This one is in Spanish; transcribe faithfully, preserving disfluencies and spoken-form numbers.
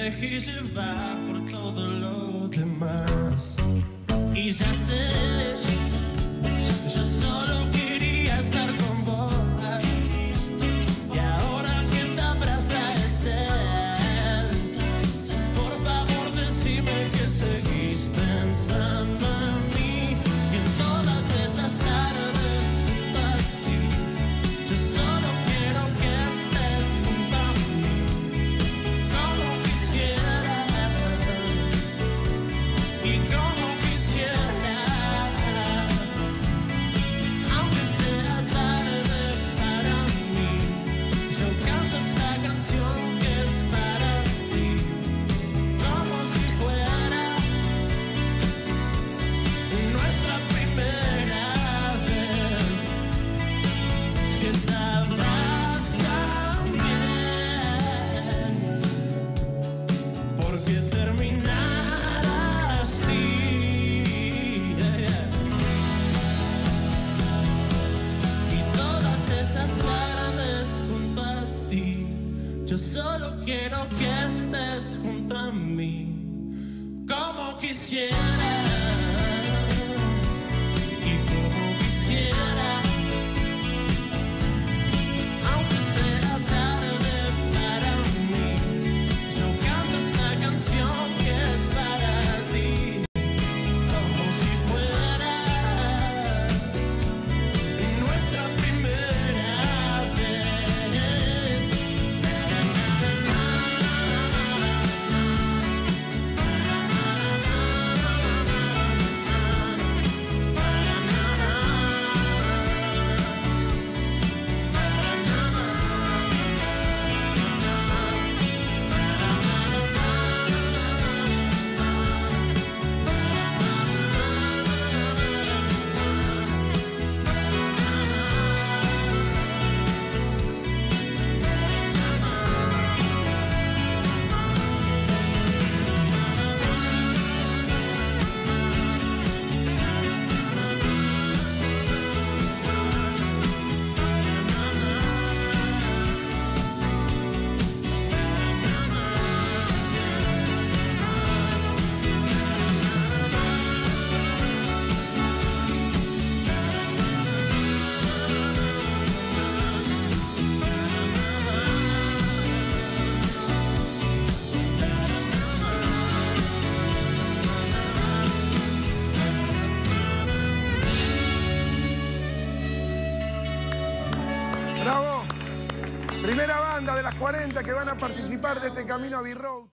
dejé llevar por todo lo demás. Y ya sé, yo solo quería estar con vos. Y ahora quien te abraza es él. Por favor decime que seguís pensando en mí. Y en todas esas tardes junto a ti, yo solo quiero que estés junto a mí, como quisiera. Y como quisiera, aunque sea tarde para mí, yo canto esta canción que es para ti, como si fuera nuestra primera vez. Si estabas también, ¿por qué terminar así? Y todas esas tardes junto a ti, yo solo quiero que estés junto a mí, como quisiera. Y como quisiera, aunque sea tarde para mí, yo canto esta canción que es para ti, como si fuera nuestra primera vez. ¡Bravo! Primera banda de las cuarenta que van a participar de este Camino a B-Road.